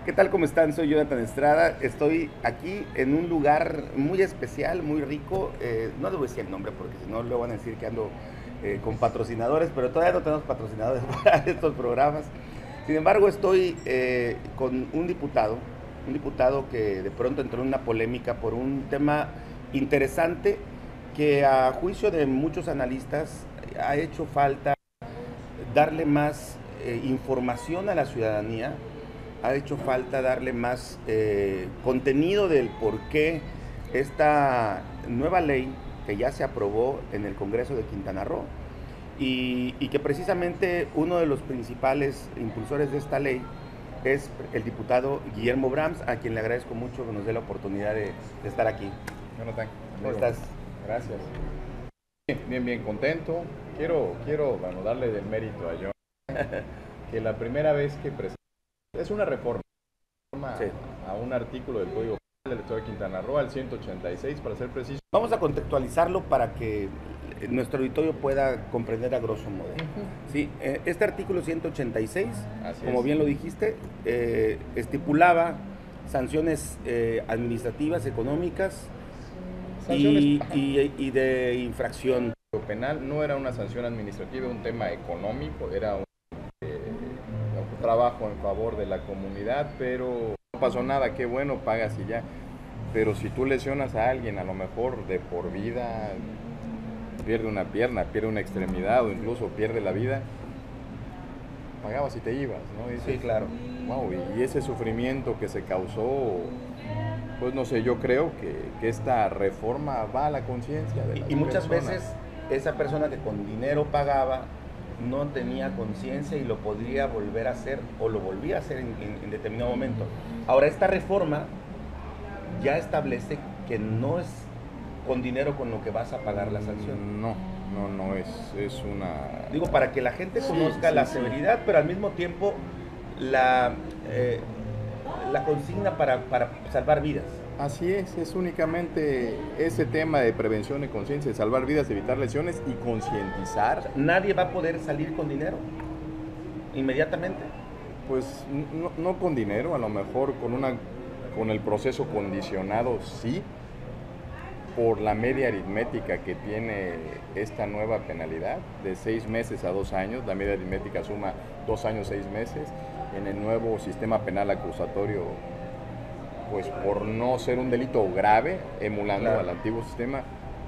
¿Qué tal? ¿Cómo están? Soy Jonathan Estrada. Estoy aquí en un lugar muy especial, muy rico. No debo decir el nombre porque si no luego van a decir que ando con patrocinadores, pero todavía no tenemos patrocinadores para estos programas. Sin embargo, estoy con un diputado que de pronto entró en una polémica por un tema interesante que a juicio de muchos analistas ha hecho falta darle más información a la ciudadanía, ha hecho falta darle más contenido del por qué esta nueva ley que ya se aprobó en el Congreso de Quintana Roo y que precisamente uno de los principales impulsores de esta ley es el diputado Guillermo Brahms, a quien le agradezco mucho que nos dé la oportunidad de estar aquí. Jonathan, ¿Cómo estás? gracias. Bien, contento. Bueno, darle del mérito a John, que la primera vez que presentó es una reforma Sí. a un artículo del Código Penal del Estado de Quintana Roo, al 186 para ser preciso. Vamos a contextualizarlo para que nuestro auditorio pueda comprender a grosso modo. Sí, este artículo 186, Así como es. bien lo dijiste, estipulaba sanciones administrativas, económicas Sanciones y de infracción. penal no era una sanción administrativa, un tema económico, era un trabajo en favor de la comunidad, pero no pasó nada, qué bueno, pagas y ya. Pero si tú lesionas a alguien, a lo mejor de por vida, pierde una pierna, pierde una extremidad o incluso pierde la vida, pagabas y te ibas, ¿no? Dices, Sí, claro. wow, y ese sufrimiento que se causó, pues no sé, yo creo que esta reforma va a la conciencia de las Y muchas personas. veces esa persona que con dinero pagaba no tenía conciencia y lo podría volver a hacer o lo volvía a hacer en determinado momento. Ahora, esta reforma ya establece que no es con dinero con lo que vas a pagar la sanción. No, es una... Digo, para que la gente Sí, conozca sí, la sí. severidad, pero al mismo tiempo la, eh, la consigna para salvar vidas. Así es únicamente ese tema de prevención y conciencia, de salvar vidas, evitar lesiones y concientizar. Nadie va a poder salir con dinero inmediatamente. Pues no con dinero, a lo mejor con el proceso condicionado, sí, por la media aritmética que tiene esta nueva penalidad, de 6 meses a 2 años, la media aritmética suma 2 años, 6 meses, en el nuevo sistema penal acusatorio, pues por no ser un delito grave, emulando Claro. al antiguo sistema,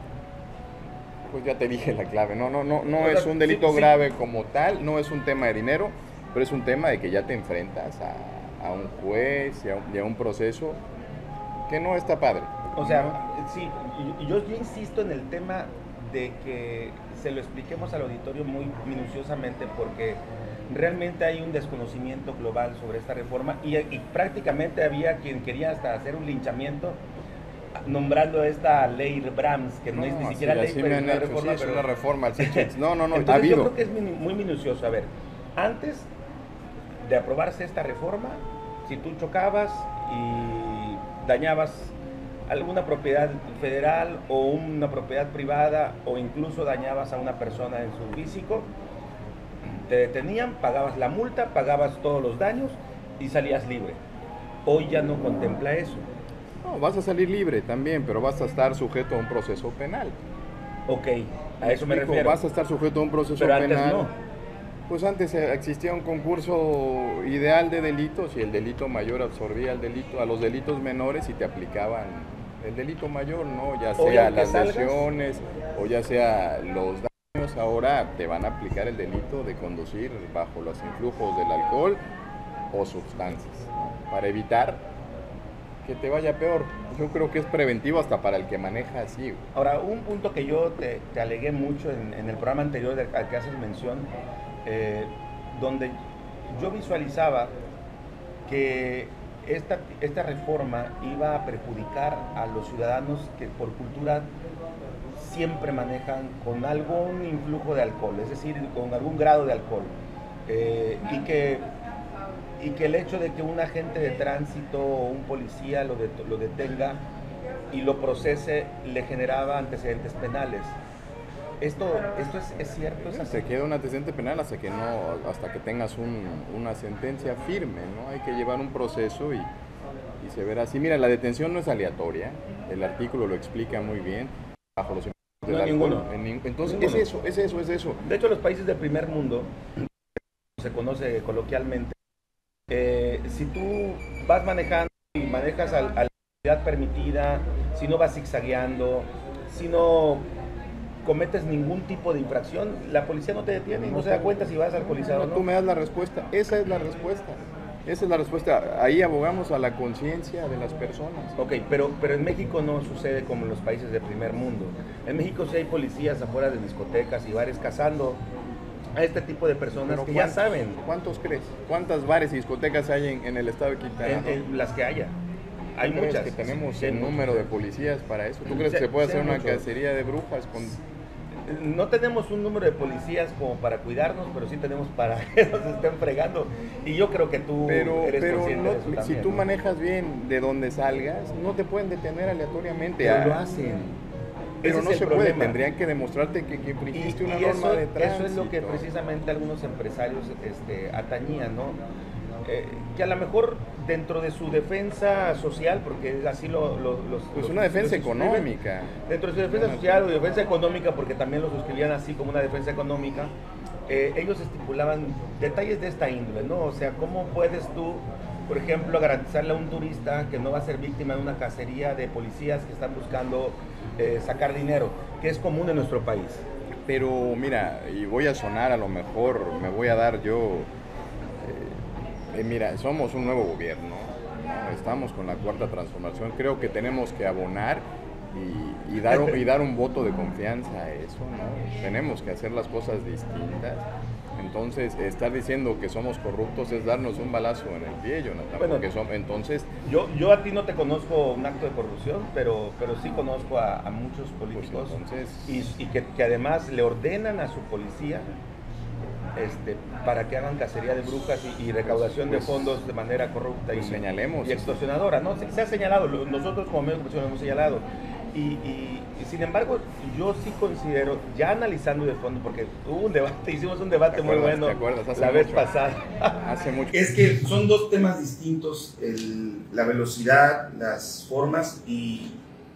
pues ya te dije la clave, no O sea, es un delito sí. grave como tal, no es un tema de dinero, pero es un tema de que ya te enfrentas a un juez y a un proceso que no está padre. O sea, sí, y yo insisto en el tema de que se lo expliquemos al auditorio muy minuciosamente porque realmente hay un desconocimiento global sobre esta reforma y prácticamente había quien quería hasta hacer un linchamiento nombrando esta ley Brahms, que no es ni siquiera ley, así pero me es han una hecho, reforma. sí, es Pero... una reforma al 686. No, ha Entonces yo habido. creo que es muy minucioso. A ver, antes de aprobarse esta reforma, si tú chocabas y dañabas alguna propiedad federal o una propiedad privada o incluso dañabas a una persona en su físico, te detenían, pagabas la multa, pagabas todos los daños y salías libre. Hoy ya no contempla eso. No, vas a salir libre también, pero vas a estar sujeto a un proceso penal. Ok, a eso me Explico, refiero. vas a estar sujeto a un proceso Pero antes penal. no. Pues antes existía un concurso ideal de delitos y el delito mayor absorbía a los delitos menores y te aplicaban el delito mayor, ¿no? Ya Hoy, sea aunque las salgas, lesiones o ya sea los daños, ahora te van a aplicar el delito de conducir bajo los influjos del alcohol o sustancias, ¿no? Para evitar que te vaya peor. Yo creo que es preventivo hasta para el que maneja así, güey. ahora, un punto que yo te alegué mucho en el programa anterior al que haces mención, donde yo visualizaba que esta reforma iba a perjudicar a los ciudadanos que por cultura siempre manejan con algún influjo de alcohol, es decir, con algún grado de alcohol. Y que el hecho de que un agente de tránsito o un policía lo detenga y lo procese le generaba antecedentes penales. Esto es cierto, es así. Se queda un antecedente penal hasta que tengas una sentencia firme, ¿no? Hay que llevar un proceso y se verá así. Mira, la detención no es aleatoria, el artículo lo explica muy bien, bajo los impactos del alcohol. Entonces, Ninguno. es eso. De hecho, los países del primer mundo, se conoce coloquialmente, si tú vas manejando y manejas a la velocidad permitida, si no vas zigzagueando, si no cometes ningún tipo de infracción, la policía no te detiene y no se da cuenta si vas alcoholizado o no. Tú me das la respuesta, esa es la respuesta. Esa es la respuesta. Ahí abogamos a la conciencia de las personas. Ok, pero en México no sucede como en los países del primer mundo. En México sí hay policías afuera de discotecas y bares cazando a este tipo de personas que ya saben. ¿Cuántos crees? ¿Cuántas bares y discotecas hay en el estado de Quintana Roo? En las que haya. Hay muchas. Que tenemos el número de policías para eso. ¿Tú crees que se puede hacer una cacería de brujas con...? No tenemos un número de policías como para cuidarnos, pero sí tenemos para que nos estén fregando. Y yo creo que tú eres consciente de eso también, si tú manejas bien de donde salgas, no te pueden detener aleatoriamente. Pero lo hacen. Pero no se puede, tendrían que demostrarte que infringiste una norma de tránsito. Eso es lo que precisamente algunos empresarios atañían, ¿no? Que a lo mejor dentro de su defensa social, porque así pues una defensa económica. Dentro de su defensa social o defensa económica, porque también lo suscribían así como una defensa económica, ellos estipulaban detalles de esta índole, ¿no? O sea, ¿cómo puedes tú, por ejemplo, garantizarle a un turista que no va a ser víctima de una cacería de policías que están buscando sacar dinero, que es común en nuestro país? Pero mira, y voy a sonar, a lo mejor me voy a dar yo... mira, somos un nuevo gobierno, ¿no? Estamos con la cuarta transformación, creo que tenemos que abonar y dar un voto de confianza a eso, ¿no? Tenemos que hacer las cosas distintas. Entonces, estar diciendo que somos corruptos es darnos un balazo en el pie, Jonathan. Bueno, porque entonces... Yo a ti no te conozco un acto de corrupción, pero sí conozco a muchos políticos, pues entonces... y que además le ordenan a su policía para que hagan cacería de brujas y recaudación de fondos de manera corrupta y extorsionadora, ¿no? Se ha señalado, nosotros como medios de comunicación hemos señalado, y sin embargo yo sí considero, ya analizando de fondo, porque hubo un debate, hicimos un debate muy bueno la vez pasada. Hace mucho. Es que son dos temas distintos, la velocidad, las formas y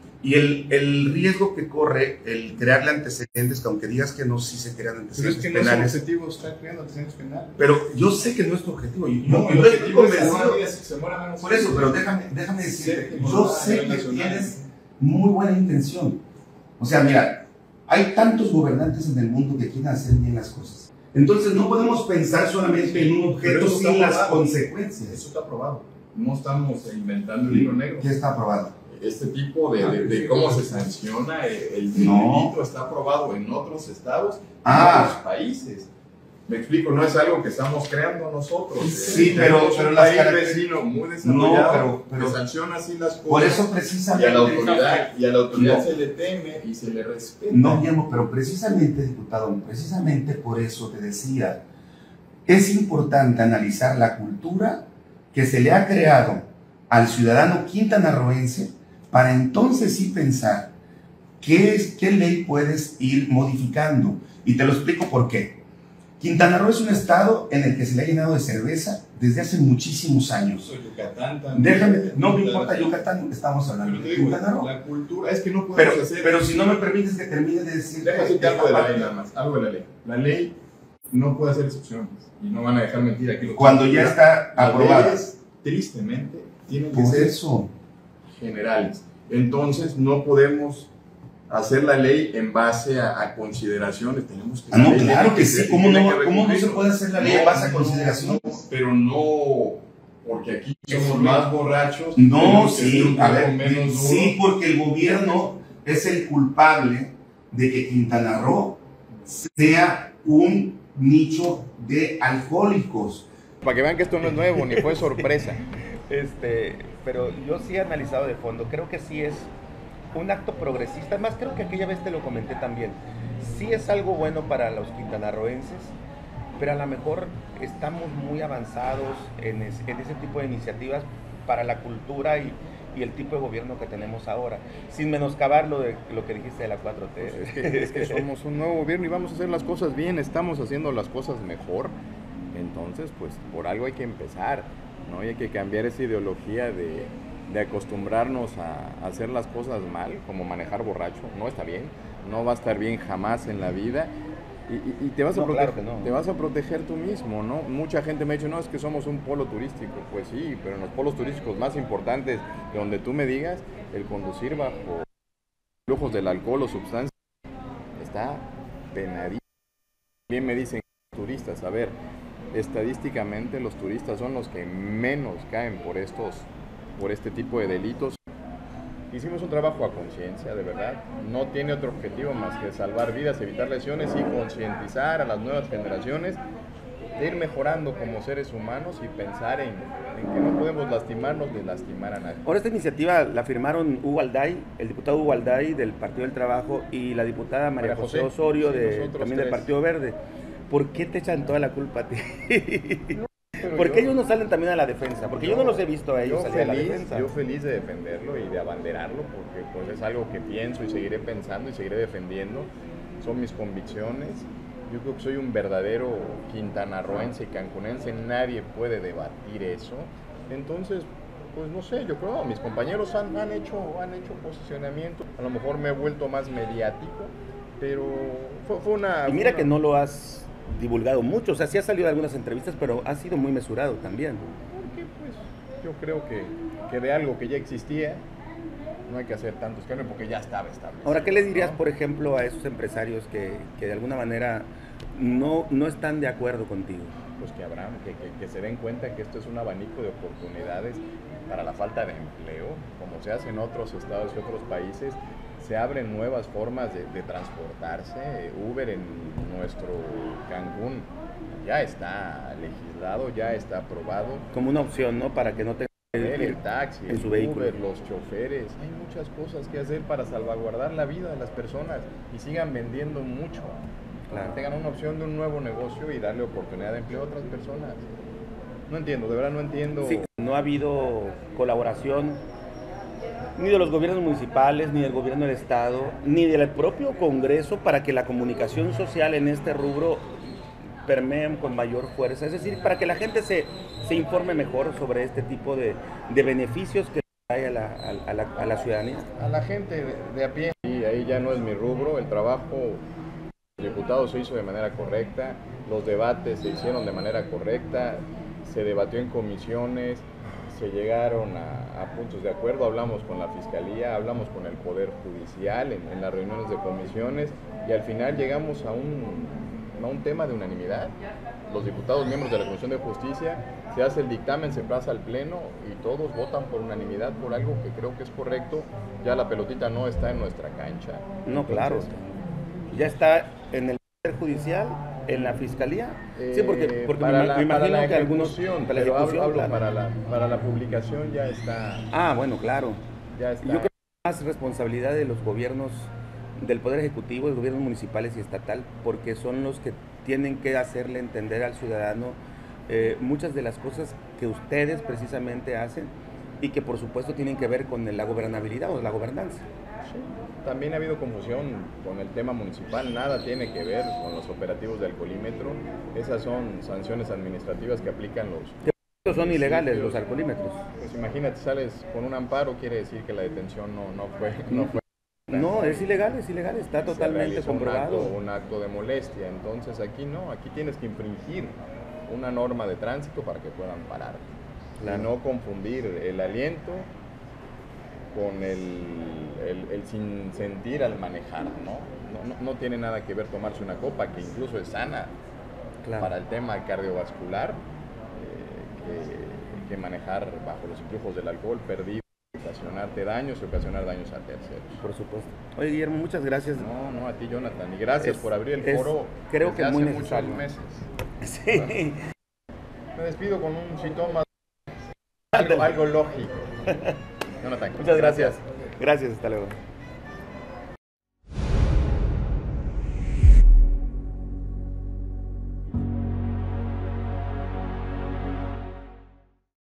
el riesgo que corre el crearle antecedentes, que aunque digas que no, sí se crean antecedentes penales. Pero es que no es objetivo estar creando antecedentes penales. Pero yo sé que no es tu objetivo. Yo estoy convencido. Por eso, pero déjame decirte, yo sé que tienes muy buena intención. O sea, mira, hay tantos gobernantes en el mundo que quieren hacer bien las cosas. Entonces no podemos pensar solamente en un objeto sin las consecuencias. Eso está aprobado. No estamos inventando el libro negro. ¿Qué está aprobado? Este tipo de cómo se sanciona el delito está aprobado en otros estados, en otros países. Me explico, no es algo que estamos creando nosotros. Sí, pero un país vecino muy desarrollado que sanciona así las cosas. Por eso precisamente. Y a la autoridad se le teme y se le respeta. No, Guillermo, pero precisamente, diputado, precisamente por eso te decía, es importante analizar la cultura que se le ha creado al ciudadano quintanarroense, para entonces sí pensar qué ley puedes ir modificando. Y te lo explico por qué. Quintana Roo es un estado en el que se le ha llenado de cerveza desde hace muchísimos años. Yucatán también. Déjame, no me importa Yucatán, estamos hablando de Quintana Roo. La cultura, es que no podemos hacer... Pero si no me permites que termine de decir... Déjame decirte algo de la ley nada más, algo de la ley. La ley no puede hacer excepciones y no van a dejar mentir aquí. Cuando ya está aprobada. Leyes, tristemente, tienen que ser generales. Entonces no podemos hacer la ley en base a consideraciones. Tenemos que no, claro que sí. ¿Cómo no se puede hacer la ley en base a consideraciones? Pero no porque aquí somos más borrachos. No, sí, a ver, sí, porque el gobierno es el culpable de que Quintana Roo sea un nicho de alcohólicos. Para que vean que esto no es nuevo, ni fue sorpresa. Pero yo sí he analizado de fondo, creo que sí es un acto progresista, además creo que aquella vez te lo comenté también, sí es algo bueno para los quintanarroenses, pero a lo mejor estamos muy avanzados en ese tipo de iniciativas para la cultura y y el tipo de gobierno que tenemos ahora, sin menoscabar lo que dijiste de la 4T. Pues es que somos un nuevo gobierno y vamos a hacer las cosas bien, estamos haciendo las cosas mejor, entonces pues por algo hay que empezar, ¿no? Y hay que cambiar esa ideología de acostumbrarnos a hacer las cosas mal, como manejar borracho, no está bien, no va a estar bien jamás en la vida. Y te vas a proteger, claro que no. Te vas a proteger tú mismo, ¿no? Mucha gente me ha dicho, no, es que somos un polo turístico. Pues sí, pero en los polos turísticos más importantes, de donde tú me digas, el conducir bajo flujos del alcohol o sustancias está penadísimo. Bien me dicen turistas, a ver, estadísticamente los turistas son los que menos caen por este tipo de delitos. Hicimos un trabajo a conciencia, de verdad. No tiene otro objetivo más que salvar vidas, evitar lesiones y concientizar a las nuevas generaciones de ir mejorando como seres humanos y pensar en que no podemos lastimarnos ni lastimar a nadie. Ahora esta iniciativa la firmaron Hugo Alday, el diputado Hugo Alday del Partido del Trabajo y la diputada María José Osorio también del Partido Verde. ¿Por qué te echan toda la culpa a ti? ¿Por qué ellos no salen también a la defensa? Porque yo no los he visto a ellos salir a la defensa. Yo feliz de defenderlo y de abanderarlo, porque pues es algo que pienso y seguiré pensando y seguiré defendiendo. Son mis convicciones. Yo creo que soy un verdadero quintanarroense y cancunense. Nadie puede debatir eso. Entonces, pues no sé, yo creo que mis compañeros han hecho posicionamiento. A lo mejor me he vuelto más mediático, pero fue una... Y mira que no lo has divulgado mucho, o sea, sí ha salido de algunas entrevistas, pero ha sido muy mesurado también. Porque pues yo creo que de algo que ya existía no hay que hacer tanto escándalo porque ya estaba establecido. Ahora, ¿qué le dirías, por ejemplo, a esos empresarios que de alguna manera no están de acuerdo contigo? Pues que se den cuenta que esto es un abanico de oportunidades para la falta de empleo, como se hace en otros estados y otros países. Se abren nuevas formas de transportarse. Uber en nuestro Cancún ya está legislado, ya está aprobado. Como una opción, ¿no? Para que no tengan el taxi, en su vehículo. Uber, los choferes. Hay muchas cosas que hacer para salvaguardar la vida de las personas y sigan vendiendo mucho. Claro. Tengan una opción de un nuevo negocio y darle oportunidad de empleo a otras personas. No entiendo, de verdad no entiendo. Sí, no ha habido colaboración ni de los gobiernos municipales, ni del gobierno del estado, ni del propio Congreso para que la comunicación social en este rubro permee con mayor fuerza. Es decir, para que la gente se informe mejor sobre este tipo de beneficios que trae a la ciudadanía. A la gente de a pie. Y ahí ya no es mi rubro, el trabajo del diputado se hizo de manera correcta, los debates se hicieron de manera correcta, se debatió en comisiones, se llegaron a puntos de acuerdo, hablamos con la Fiscalía, hablamos con el Poder Judicial en las reuniones de comisiones y al final llegamos a un tema de unanimidad. Los diputados miembros de la Comisión de Justicia, se hace el dictamen, se pasa al Pleno y todos votan por unanimidad por algo que creo que es correcto. Ya la pelotita no está en nuestra cancha. No, entonces, claro. Ya está en el Poder Judicial, en la Fiscalía. Sí, porque me imagino que algunos... Para la ejecución, claro. Para la publicación ya está... Ah, bueno, claro. Ya está. Yo creo que es más responsabilidad de los gobiernos, del Poder Ejecutivo, de los gobiernos municipales y estatal, porque son los que tienen que hacerle entender al ciudadano muchas de las cosas que ustedes precisamente hacen y que por supuesto tienen que ver con la gobernabilidad o la gobernanza. Sí. También ha habido confusión con el tema municipal, nada tiene que ver con los operativos de alcoholímetro. Esas son sanciones administrativas que aplican los... Son ilegales los alcoholímetros. Pues imagínate, sales con un amparo, quiere decir que la detención no fue... No, es ilegal, está totalmente comprobado. Un acto de molestia, entonces aquí no, aquí tienes que infringir una norma de tránsito para que puedan parar. Claro. Y no confundir el aliento con el sin sentir al manejar, no tiene nada que ver tomarse una copa, que incluso es sana, claro, para el tema cardiovascular, que manejar bajo los influjos del alcohol, perdido, ocasionarte daños y ocasionar daños a terceros. Por supuesto. Oye, Guillermo, muchas gracias. No, a ti, Jonathan, y gracias por abrir el foro. Creo que hace muy muchos meses. Sí. Bueno, me despido con un síntoma, algo lógico. Jonathan, muchas gracias. Gracias, hasta luego.